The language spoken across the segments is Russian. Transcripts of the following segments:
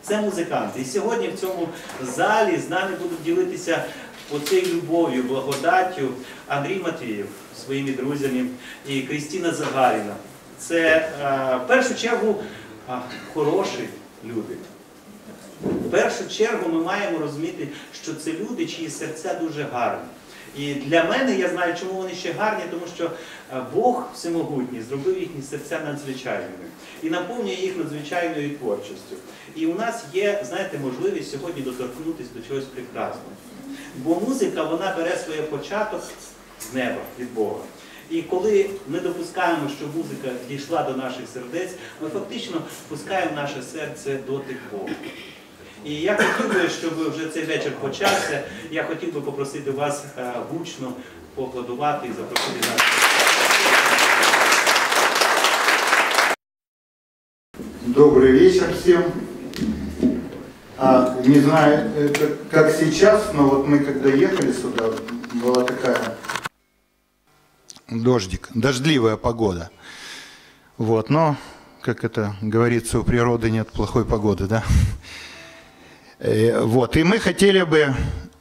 це музиканти. І сьогодні в цьому залі з нами будуть ділитися оцею любов'ю, благодаттю Андрій Матвієв своїми друзями і Крістіна Загаріна. Це в першу чергу хороші люди. В першу чергу ми маємо розуміти, що це люди, чиї серця дуже гарні. І для мене, я знаю, чому вони ще гарні, тому що Бог Всемогутній зробив їхні серця надзвичайними і наповнює їх надзвичайною творчістю. І у нас є, знаєте, можливість сьогодні доторкнутися до чогось прекрасного. Бо музика, вона бере своє початок з неба, від Бога. І коли ми допускаємо, що музика дійшла до наших сердець, ми фактично пускаємо наше серце дотик Бога. І я хотів би, щоб вже цей вечір почався, я хотів би попросити вас гучно поаплодувати і запросити нас. Добрый вечер всем. Не знаю, как сейчас, но вот мы когда ехали сюда, была такая дождливая погода. Вот, но, как это говорится, у природы нет плохой погоды, да? Вот, и мы хотели бы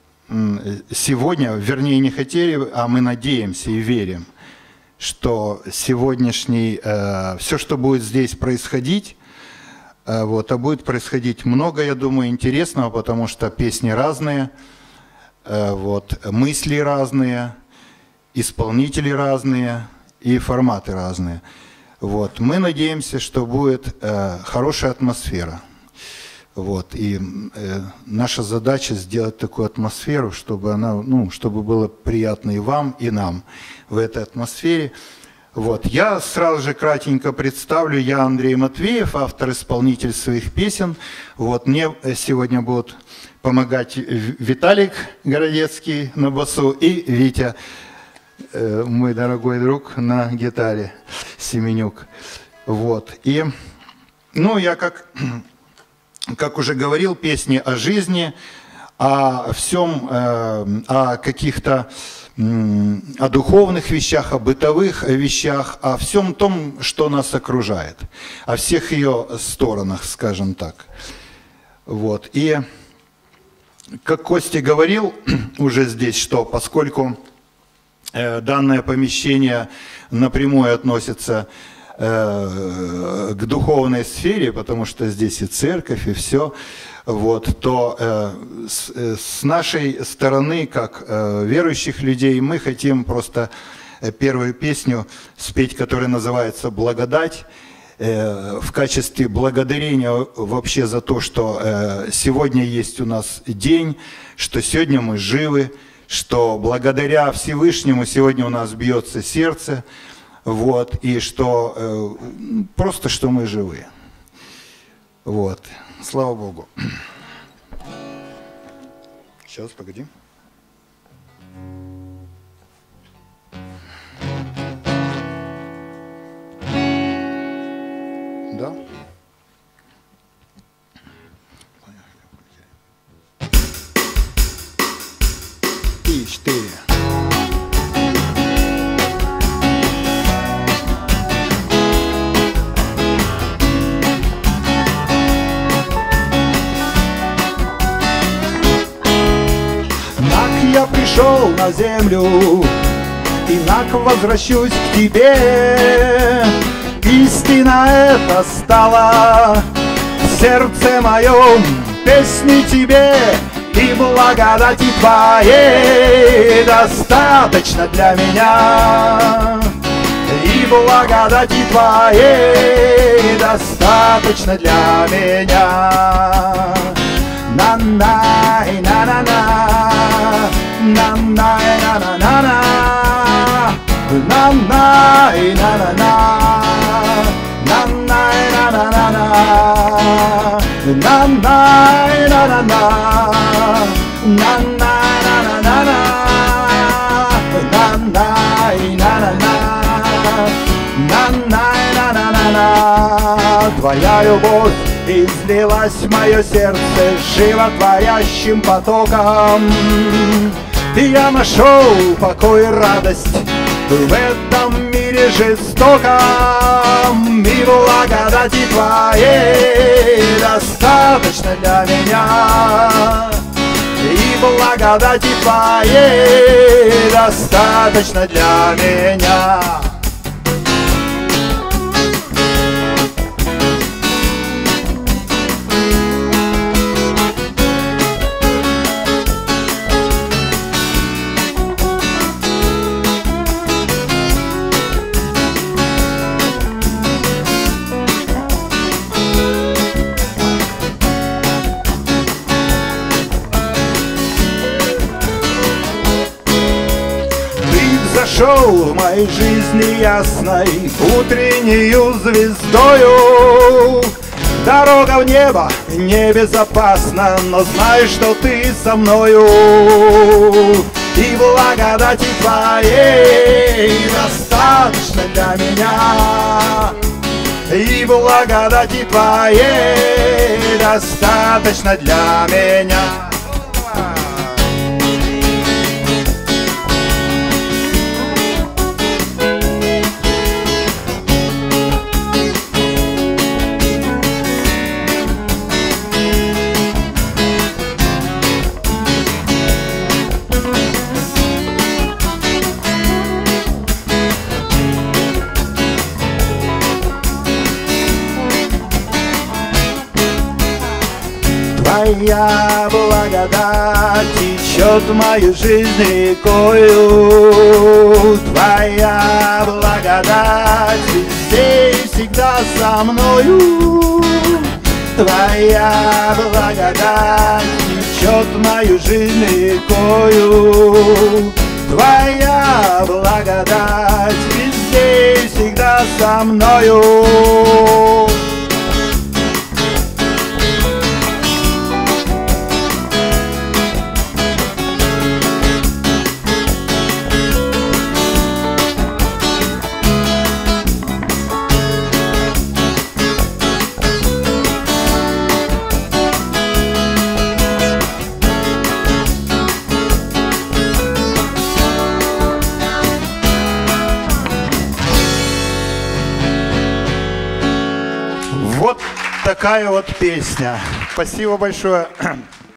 сегодня, вернее не хотели, а мы надеемся и верим, что сегодняшний, все, что будет здесь происходить, вот, а будет происходить много, я думаю, интересного, потому что песни разные, вот, мысли разные, исполнители разные и форматы разные. Вот, мы надеемся, что будет хорошая атмосфера. Вот, и наша задача сделать такую атмосферу, чтобы она, чтобы было приятно и вам, и нам в этой атмосфере. Вот, я сразу же кратенько представлю, я Андрей Матвеев, автор-исполнитель своих песен. Вот, мне сегодня будут помогать Виталик Городецкий на басу и Витя, мой дорогой друг, на гитаре, Семенюк. Вот, и, я как уже говорил, песни о жизни, о всем, о каких-то, о духовных вещах, о бытовых вещах, о всем том, что нас окружает, о всех ее сторонах, скажем так. Вот. И как Костя говорил уже здесь, что поскольку данное помещение напрямую относится к духовной сфере, потому что здесь и церковь, и все, вот, то с нашей стороны, как верующих людей, мы хотим просто первую песню спеть, которая называется «Благодать», в качестве благодарения вообще за то, что сегодня есть у нас день, что сегодня мы живы, что благодаря Всевышнему сегодня у нас бьется сердце, вот, и что просто, что мы живы. Вот. Слава Богу. Сейчас, погоди. Да? И 4. Я пришел на землю, инак возвращусь к тебе. Истина эта стала в сердце моем, песни тебе и благодати твоей достаточно для меня. И благодати твоей достаточно для меня. На-на-на-на-на, на-на-на-на-на, на-на-на-на-на, на-на-на-на-на, на-на-на-на-на, на-на-на-на-на, твоя любовь излилась в мое сердце животворящим потоком. И я нашел покой и радость В этом мире жестоком и благодати Твоей достаточно для меня. И благодати Твоей достаточно для меня. Зашел в моей жизни ясной утреннею звездою. Дорога в небо небезопасна, но знай, что ты со мною. И благодати Твоей достаточно для меня. И благодати Твоей достаточно для меня. Твоя благодать течет в мою жизнь рекою. Твоя благодать везде и всегда со мною. Твоя благодать течет в мою жизнь рекою. Твоя благодать везде и всегда со мною. Вот такая вот песня. Спасибо большое.